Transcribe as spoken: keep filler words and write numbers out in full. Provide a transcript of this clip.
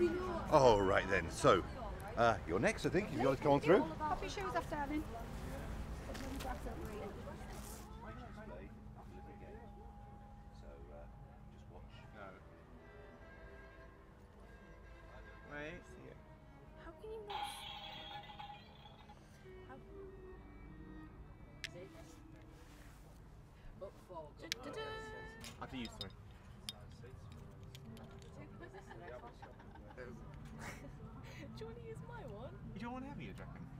All right then. So, uh, you're next, I think. If you want to come on through. Pop your shoes off, darling. Wait. How can you not? How... After you, sorry. Do you want to use my one? You don't want to have me, you reckon?